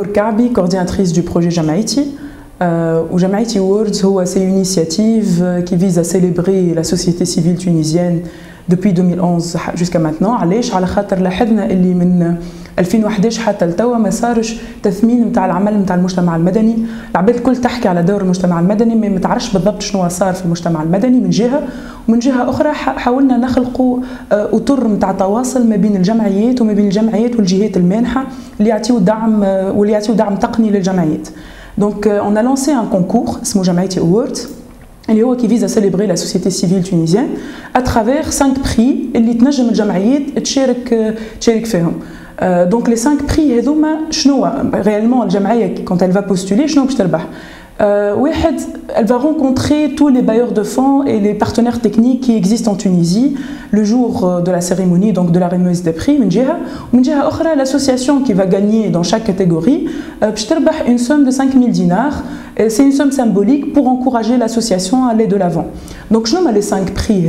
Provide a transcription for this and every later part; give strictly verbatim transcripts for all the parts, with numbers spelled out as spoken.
Kaabi, coordinatrice du projet Jamaïti. Euh, Jamaïti Awards, c'est une initiative qui vise à célébrer la société civile tunisienne depuis deux mille onze jusqu'à maintenant. علاش على خاطر لاحظنا اللي من ألفين وإحدى عشر حتى لتوا ما صارش تثمين نتاع العمل نتاع المجتمع المدني. العباد الكل تحكي على دور المجتمع المدني ما تعرفش بالضبط شنو صار في المجتمع المدني من جهه، ومن جهه اخرى حاولنا نخلقوا اطر نتاع تواصل ما بين الجمعيات وما بين الجمعيات والجهات المانحه اللي يعطيو دعم واللي يعطيو دعم تقني للجمعيات. Donc on a lancé un concours اسمه جمعيتي Awards اللي هو qui vise à célébrer la société civile tunisienne à travers cinq prix اللي تنجم الجمعيات تشارك تشارك فيهم. Donc les cinq prix هذوما شنو réellement الجمعيه quand elle va postuler شنو باش تربح؟ واحد elle va rencontrer tous les bailleurs de fonds et les partenaires techniques qui existent en Tunisie le jour de la cérémonie, donc de la remise des prix من جهه، ومن جهه اخرى l'association qui va gagner dans chaque catégorie باش تربح une somme de cinq mille dinars. C'est une somme symbolique pour encourager l'association à aller de l'avant. Donc je nomme les cinq prix.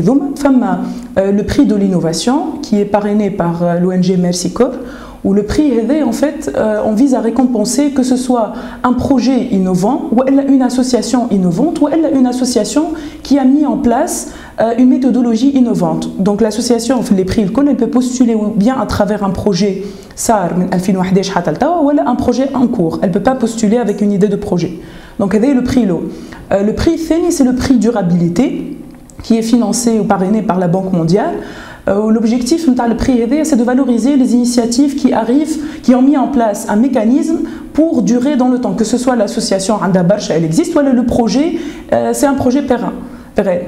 Le prix de l'innovation qui est parrainé par l'O N G Merci Corps, où le prix en fait on vise à récompenser que ce soit un projet innovant ou une association innovante ou une association qui a mis en place une méthodologie innovante. Donc l'association fait les prix elle peut postuler bien à travers un projet S A R من ألفين وإحدى عشر حتى لتوا ولا un projet en cours. Elle peut pas postuler avec une idée de projet. Donc هذا le prix lot. Euh, le prix الثاني c'est le prix durabilité qui est financé ou parrainé par la Banque mondiale. Euh, L'objectif de le prix c'est de valoriser les initiatives qui arrivent, qui ont mis en place un mécanisme pour durer dans le temps, que ce soit l'association Anda Barsha, elle existe, ou le projet, euh, c'est un projet pérenne. pérenne.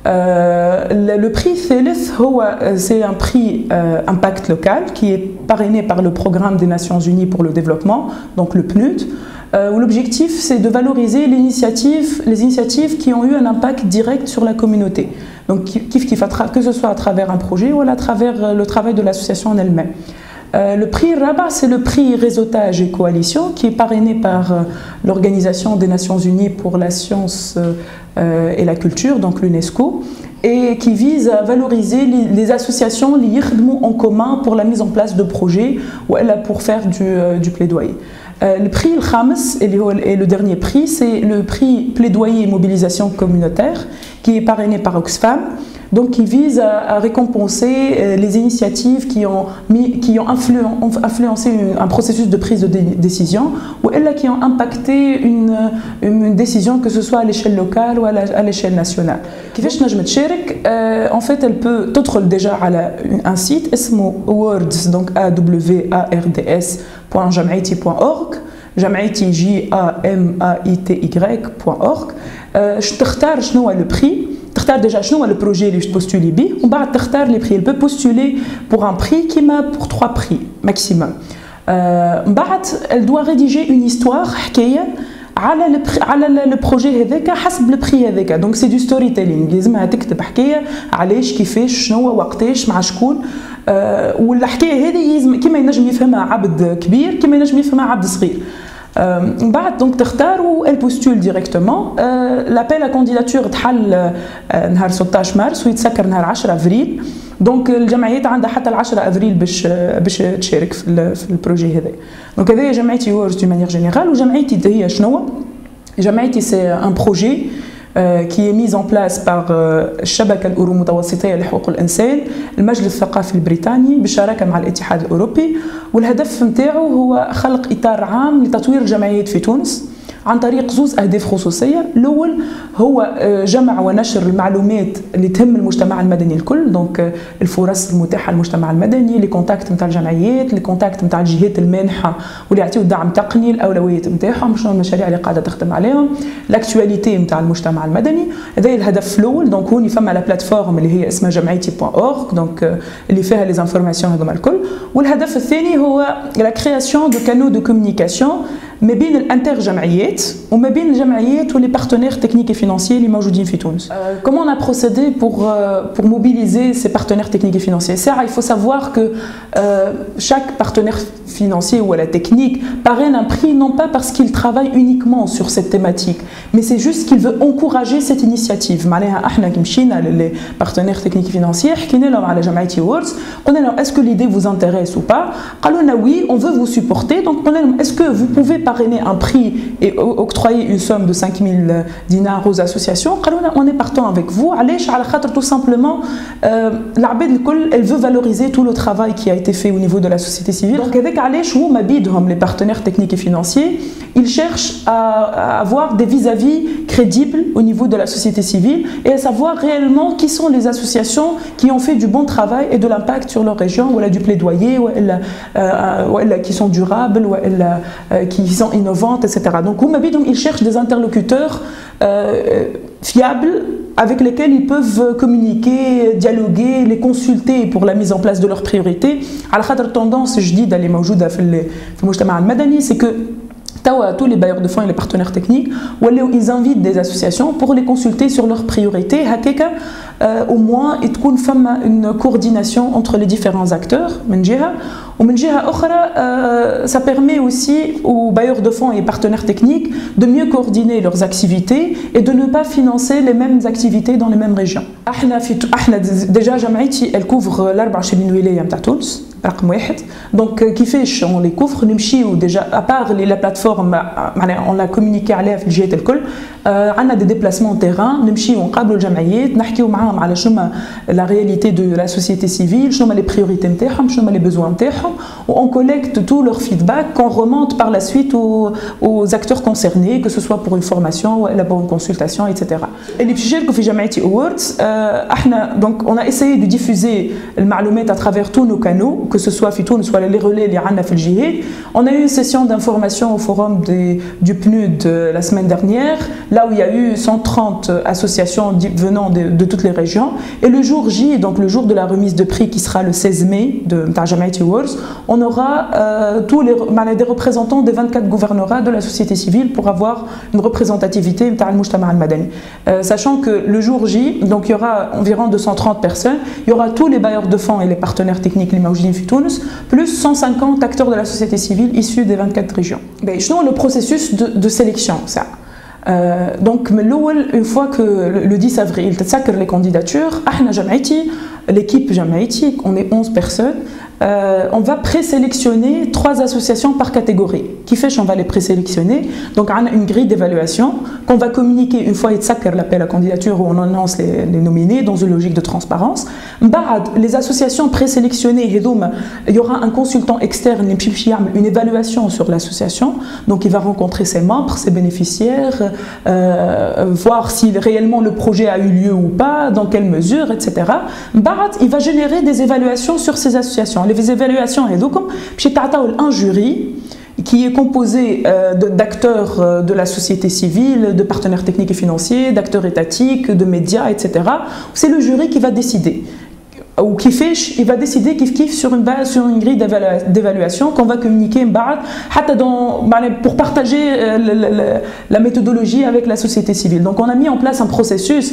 Euh, le, le prix Thalith, c'est un prix euh, impact local qui est parrainé par le Programme des Nations Unies pour le développement, donc le P N U D, euh, où l'objectif c'est de valoriser les initiatives, les initiatives qui ont eu un impact direct sur la communauté. Donc kif kif, que ce soit à travers un projet ou à travers le travail de l'association en elle-même. Euh, le prix Rabat, c'est le prix réseautage et coalition qui est parrainé par euh, l'Organisation des Nations Unies pour la science euh, et la culture, donc l'UNESCO, et qui vise à valoriser les, les associations liées en commun pour la mise en place de projets ou pour faire du, euh, du plaidoyer. Euh, le prix Khams et le dernier prix, c'est le prix plaidoyer et mobilisation communautaire qui est parrainé par Oxfam. Donc qui vise à, à récompenser euh, les initiatives qui ont, mis, qui ont influen, influencé une, un processus de prise de dé décision ou elles qui ont impacté une, une décision que ce soit à l'échelle locale ou à l'échelle nationale. كيفاش نجم تشارك؟ En fait elle peut تدخل déjà على un site اسمه awards donc a w a r d s point jamaiti point org jamaiti j a m a i t y point org. تختار شنو هو le prix. تختار déjà شنو هو le projet اللي باش تبوستولي بيه ومن بعد تختار les prix. Elle peut postuler pour un prix qui m'a pour trois prix maximum. من بعد elle doit rédiger une histoire حكايه على على le projet هذاك حسب le prix هذاك. Donc c'est du storytelling. لازمها تكتب حكايه علاش كيفاش شنو وقتاش مع شكون. أه والحكايه هذه كيما ينجم يفهمها عبد كبير كيما ينجم يفهمها عبد صغير. من بعد دونك تختار و elle postule directement. l'appel à candidature تحل نهار ستة عشر مارس ويتسكر نهار عشرة افريل. دونك الجمعيات عندها حتى ل عشرة افريل باش باش تشارك في في البروجي هذا. دونك هذايا جمعيتي وورز دو مانيير جينيرال. وجمعيتي هي شنو؟ جمعيتي سي ان بروجي qui est mise en place par الشبكة الأورو متوسطية لحقوق الإنسان المجلس الثقافي البريطاني بالشراكة مع الاتحاد الأوروبي. والهدف نتاعو هو خلق إطار عام لتطوير الجمعيات في تونس عن طريق زوز أهداف خصوصية. الأول هو جمع ونشر المعلومات اللي تهم المجتمع المدني الكل، دونك الفرص المتاحة للمجتمع المدني، لي كونتاكت نتاع الجمعيات، لي كونتاكت نتاع الجهات المانحة واللي يعطيو دعم تقني، الأولويات نتاعهم، شنو المشاريع اللي قاعدة تخدم عليهم، لاكتواليتي نتاع المجتمع المدني. هذا الهدف الأول. دونك هوني فما لا بلاتفورم اللي هي اسمها جمعيتي بوان أورغ، دونك اللي فيها لي زانفورماسيون هذوما الكل. والهدف الثاني هو لا كرياسيون دو كانو دو كومونيكاسيون ما بين الانترجمعيات وما بين الجمعيات واللي partenaires techniques et financiers اللي موجودين في تونس. Euh, comment on a procédé pour euh, pour mobiliser ces partenaires techniques et financiers? Ça, il faut savoir que euh, chaque partenaire financier ou à la technique parraine un prix non pas parce qu'il travaille uniquement sur cette thématique, mais c'est juste qu'il veut encourager cette initiative. معناها احنا كي مشينا للي partenaires techniques et financiers حكينا لهم على جمعية Awards قلنا لهم est-ce que l'idée vous intéresse ou pas؟ قالوا لنا oui, on veut vous supporter. Donc قلنا لهم est-ce que vous pouvez parrainer un prix et octroyer une somme de cinq mille dinars aux associations? قالوا لنا on est partant avec vous. علاش؟ على خاطر tout simplement العباد الكل elle veut valoriser tout le travail qui a été fait au niveau de la société civile. Donc avec علاش هما بيدهم les partenaires techniques et financiers ils cherchent à, à avoir des vis-à-vis crédibles au niveau de la société civile et à savoir réellement qui sont les associations qui ont fait du bon travail et de l'impact sur leur région, ou du plaidoyer, ou euh, qui sont durables, ou euh, qui sont innovantes, et cetera. Donc ils cherchent des interlocuteurs euh, fiables avec lesquels ils peuvent communiquer, dialoguer, les consulter pour la mise en place de leurs priorités. À la tendance جديدة اللي موجودة في المجتمع المدني, c'est que tous les bailleurs de fonds et les partenaires techniques, ils invitent des associations pour les consulter sur leurs priorités. Euh, au moins, il y a une coordination entre les différents acteurs. Euh, ça permet aussi aux bailleurs de fonds et partenaires techniques de mieux coordonner leurs activités et de ne pas financer les mêmes activités dans les mêmes régions. Déjà, Jamaïti, elle couvre l'Arba Chebin Wilaya de Tunis. Donc, كيفاش on les couvre نمشيو déjà à part la plateforme on l'a communiqué عليها في الجهات الكل عندنا des déplacements terrain نمشيو نقابلوا الجمعيات نحكيو معاهم على شنو la réalité de la société civile شنو les priorités نتاعهم شنو les besoins نتاعهم on collecte tout leur feedback qu'on remonte par la suite aux, aux acteurs concernés que ce soit pour une formation ou pour une consultation et cetera. اللي باش يشاركوا في جمعية Awards احنا donc on a essayé de diffuser المعلومات à travers tous nos canaux que ce soit في تونس ولا les relais اللي عندنا في الجهات. On a eu une session d'information au forum des, du P N U D la semaine dernière, là où il y a eu cent trente associations venant de, de toutes les régions. Et le jour J, donc le jour de la remise de prix qui sera le seize mai de Jamaïti Awards, on aura euh, tous les des représentants des vingt-quatre gouvernorats de la société civile pour avoir une représentativité de Mujtama al-Madani. Euh, sachant que le jour J, donc il y aura environ deux cent trente personnes, il y aura tous les bailleurs de fonds et les partenaires techniques les plus cent cinquante acteurs de la société civile issus des vingt-quatre régions. Ben, je le processus de, de sélection, ça. Euh, donc, une fois que le dix avril, les candidatures, l'équipe Jamaïti, on est onze personnes, euh, on va présélectionner trois associations par catégorie. Qui fait qu'on va les présélectionner. Donc, on a une grille d'évaluation qu'on va communiquer une fois il l'appel à candidature où on annonce les, les nominés dans une logique de transparence. Les associations présélectionnées, il y aura un consultant externe, une évaluation sur l'association. Donc, il va rencontrer ses membres, ses bénéficiaires, euh, voir si réellement le projet a eu lieu ou pas, dans quelle mesure, et cetera. Il va générer des évaluations sur ces associations. Les évaluations, un jury qui est composé euh, d'acteurs de la société civile, de partenaires techniques et financiers, d'acteurs étatiques, de médias, et cetera. C'est le jury qui va décider. Ou qui fait, il va décider qu'il kiffe sur une base, sur une grille d'évaluation qu'on va communiquer dans, pour partager la, la, la méthodologie avec la société civile. Donc on a mis en place un processus,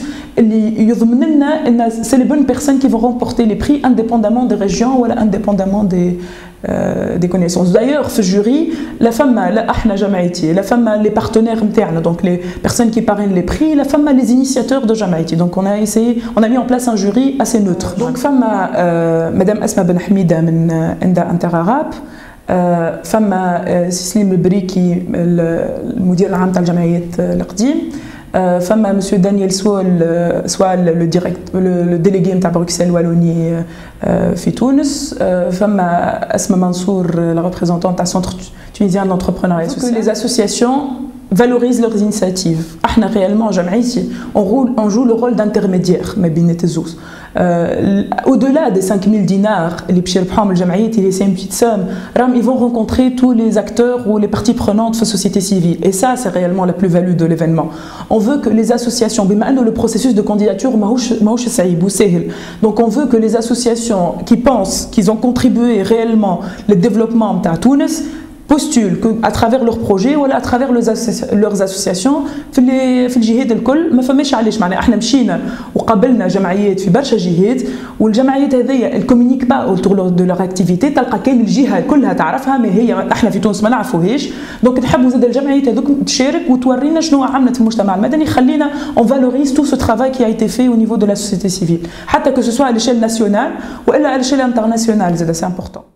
c'est les bonnes personnes qui vont remporter les prix indépendamment des régions ou indépendamment des, euh, des connaissances. D'ailleurs, ce jury, la femme, la Jamaïti, la femme, les partenaires internes, donc les personnes qui parrainent les prix, la femme, les initiateurs de Jamaïti. Donc on a essayé, on a mis en place un jury assez neutre. Donc femme, euh, Madame Asma Ben Hamida, Enda Interarab, فما سليم البريكي المدير العام تاع الجمعيات القديم فما مسيو دانيال سوال سوال لو ديريكت لو ديليغي نتاع بروكسل والوني في تونس فما اسماء منصور لا ريبريزونطون تاع سونتر tunisien d'entrepreneuriat social. Que les associations valorisent leurs initiatives. احنا réellement جمعيتي on joue le rôle d'intermédiaire ما بين الزوز. Au-delà des cinq mille dinars, les c'est une petite somme, ils vont rencontrer tous les acteurs ou les parties prenantes de la société civile. Et ça, c'est réellement la plus-value de l'événement. On veut que les associations, le processus de candidature, donc on veut que les associations qui pensent qu'ils ont contribué réellement au développement de Tunis postulent à travers leurs projets ou à travers leurs associations في في الجهات الكل ما فماش علاش معناها احنا مشينا وقابلنا جمعيات في برشا جهات والجمعيات هذيا الكومونيك با اوتور دو لور اكتيفيتي تلقى كان الجهه كلها تعرفها ما هي احنا في تونس ما نعرفوهاش دونك نحبوا زاد الجمعيات هذوك تشارك وتورينا شنو عملت في المجتمع المدني خلينا اون فالوريز تو سو ترافاي كي ا ايتي في او نيفو دو لا سوسيتي سيفيل حتى كو سو سوا على ليشيل ناسيونال والا على ليشيل انترناسيونال زاد سي امبورطون.